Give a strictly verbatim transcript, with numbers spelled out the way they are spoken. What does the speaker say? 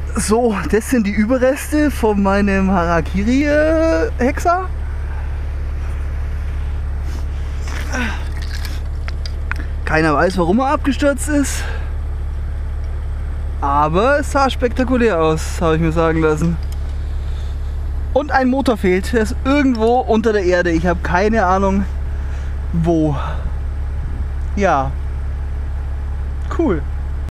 So, das sind die Überreste von meinem Harakiri-Hexer. Keiner weiß, warum er abgestürzt ist. Aber es sah spektakulär aus, habe ich mir sagen lassen. Und ein Motor fehlt. Der ist irgendwo unter der Erde. Ich habe keine Ahnung, wo. Ja. Cool.